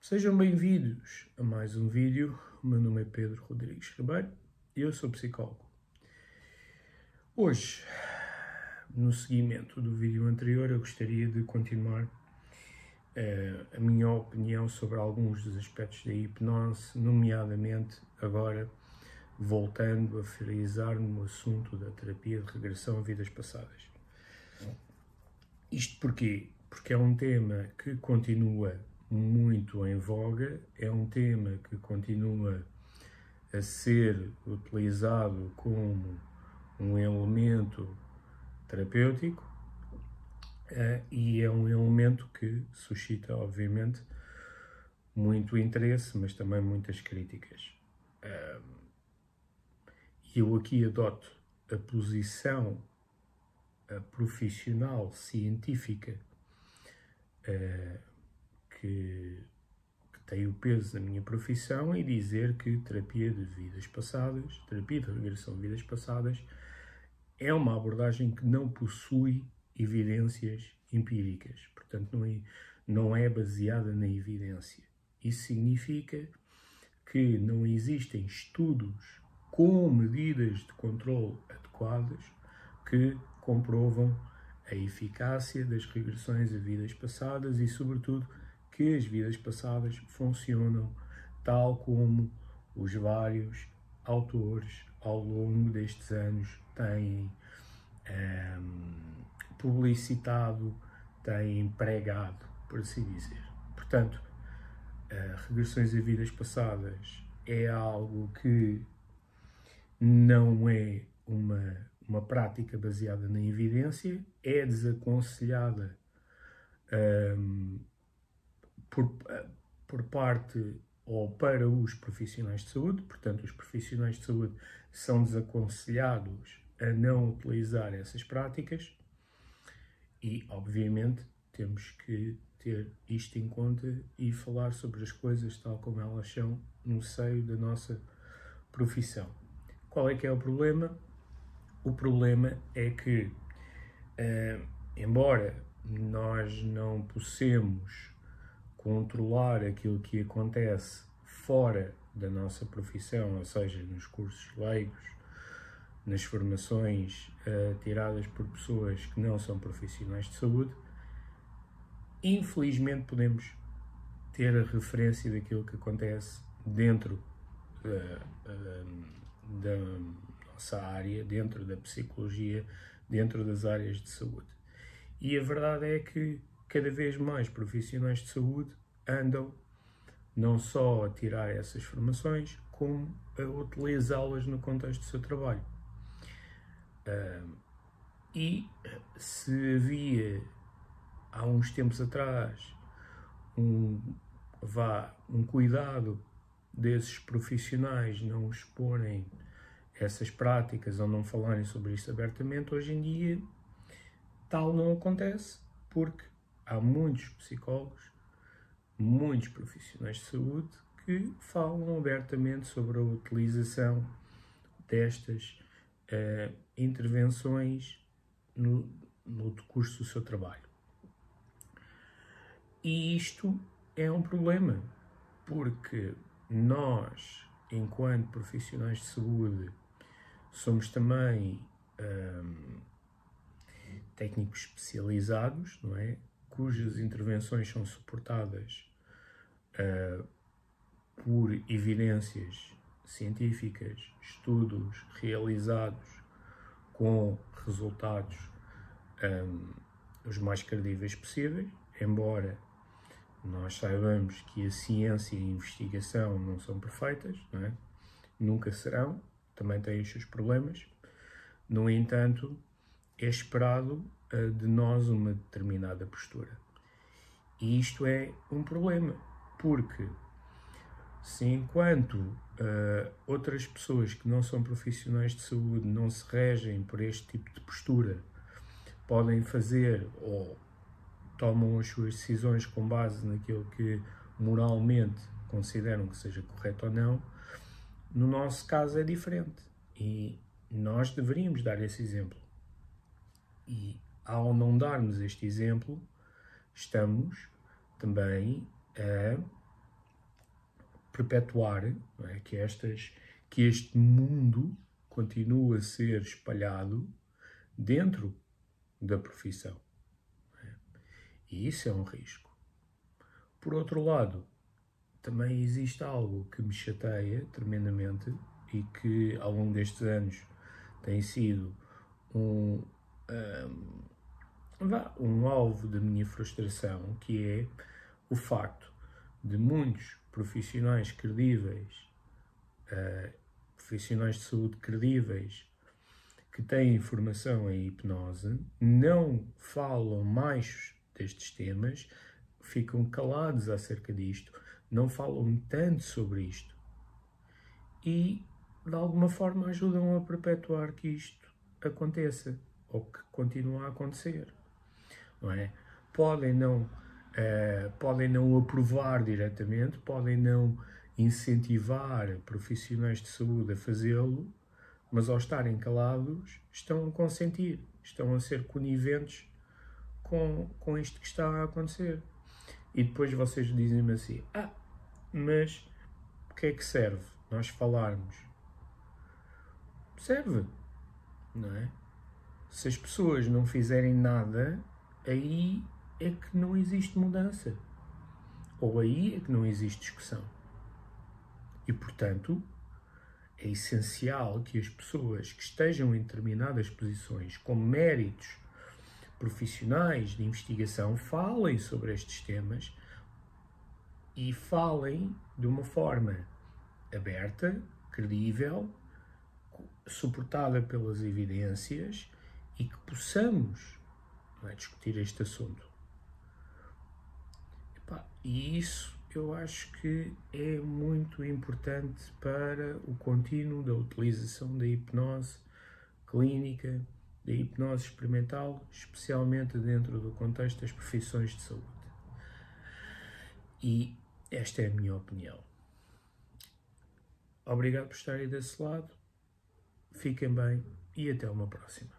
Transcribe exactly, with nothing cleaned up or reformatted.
Sejam bem-vindos a mais um vídeo. O meu nome é Pedro Rodrigues Ribeiro e eu sou psicólogo. Hoje, no seguimento do vídeo anterior, eu gostaria de continuar uh, a minha opinião sobre alguns dos aspectos da hipnose, nomeadamente agora voltando a frisar no assunto da terapia de regressão a vidas passadas. Isto porquê? Porque é um tema que continua muito em voga, é um tema que continua a ser utilizado como um elemento terapêutico uh, e é um elemento que suscita, obviamente, muito interesse, mas também muitas críticas. Uh, eu aqui adoto a posição a profissional, científica, uh, que, que tem o peso da minha profissão e dizer que terapia de vidas passadas, terapia de regressão de vidas passadas, é uma abordagem que não possui evidências empíricas, portanto não é, não é baseada na evidência. Isso significa que não existem estudos com medidas de controle adequadas que comprovam a eficácia das regressões a vidas passadas e, sobretudo, que as vidas passadas funcionam tal como os vários autores ao longo destes anos têm um, publicitado, têm pregado, por assim dizer. Portanto, uh, regressões a vidas passadas é algo que não é uma, uma prática baseada na evidência, é desaconselhada um, por, por parte ou para os profissionais de saúde, portanto os profissionais de saúde são desaconselhados a não utilizar essas práticas e, obviamente, temos que ter isto em conta e falar sobre as coisas tal como elas são no seio da nossa profissão. Qual é que é o problema? O problema é que, uh, embora nós não possamos controlar aquilo que acontece fora da nossa profissão, ou seja, nos cursos leigos, nas formações uh, tiradas por pessoas que não são profissionais de saúde, infelizmente podemos ter a referência daquilo que acontece dentro uh, uh, da nossa área, dentro da psicologia, dentro das áreas de saúde. E a verdade é que cada vez mais profissionais de saúde andam não só a tirar essas formações, como a utilizá-las no contexto do seu trabalho. Uh, e se havia, há uns tempos atrás, um, vá, um cuidado desses profissionais não exporem essas práticas ou não falarem sobre isso abertamente, hoje em dia tal não acontece, porque há muitos psicólogos, muitos profissionais de saúde que falam abertamente sobre a utilização destas uh, intervenções no, no decurso do seu trabalho. E isto é um problema, porque nós, enquanto profissionais de saúde, somos também um, técnicos especializados, não é? Cujas intervenções são suportadas uh, por evidências científicas, estudos realizados com resultados um, os mais credíveis possíveis, embora nós saibamos que a ciência e a investigação não são perfeitas, não é? Nunca serão, também têm os seus problemas. No entanto, é esperado uh, de nós uma determinada postura. E isto é um problema, porque se enquanto uh, outras pessoas que não são profissionais de saúde não se regem por este tipo de postura, podem fazer ou tomam as suas decisões com base naquilo que moralmente consideram que seja correto ou não, no nosso caso é diferente. E nós deveríamos dar esse exemplo. E ao não darmos este exemplo, estamos também a perpetuar, não é? que, estas, que este mundo continue a ser espalhado dentro da profissão. Não é? E isso é um risco. Por outro lado, também existe algo que me chateia tremendamente e que ao longo destes anos tem sido um, um, um alvo da minha frustração, que é o facto de muitos profissionais credíveis, uh, profissionais de saúde credíveis, que têm formação em hipnose, não falam mais destes temas, ficam calados acerca disto, não falam tanto sobre isto e, de alguma forma, ajudam a perpetuar que isto aconteça ou que continue a acontecer. Não é? Podem não, uh, podem não aprovar diretamente, podem não incentivar profissionais de saúde a fazê-lo, mas ao estarem calados estão a consentir, estão a ser coniventes com, com isto que está a acontecer. E depois vocês dizem-me assim, ah, mas o que é que serve nós falarmos? Serve, não é? Se as pessoas não fizerem nada, aí é que não existe mudança. Ou aí é que não existe discussão. E, portanto, é essencial que as pessoas que estejam em determinadas posições com méritos profissionais de investigação falem sobre estes temas e falem de uma forma aberta, credível, suportada pelas evidências e que possamos, não é, discutir este assunto. Epá, e isso eu acho que é muito importante para o contínuo da utilização da hipnose clínica, da hipnose experimental, especialmente dentro do contexto das profissões de saúde. E esta é a minha opinião. Obrigado por estarem desse lado, fiquem bem e até uma próxima.